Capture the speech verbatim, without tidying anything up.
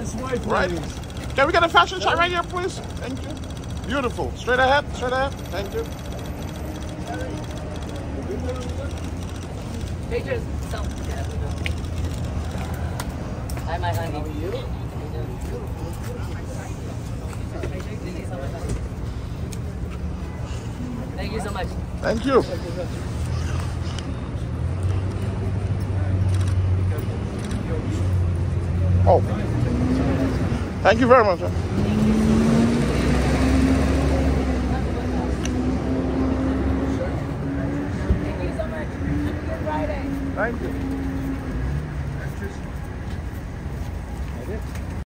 this way, please. Right. Can we get a fashion shot right here, please? Thank you. Beautiful. Straight ahead. Straight ahead. Thank you. Pictures. So. Hi, my honey. How are you? Thank you so much. Thank you. Oh. Thank you very much. Sir. Thank you so much. Have a good Friday. Thank you.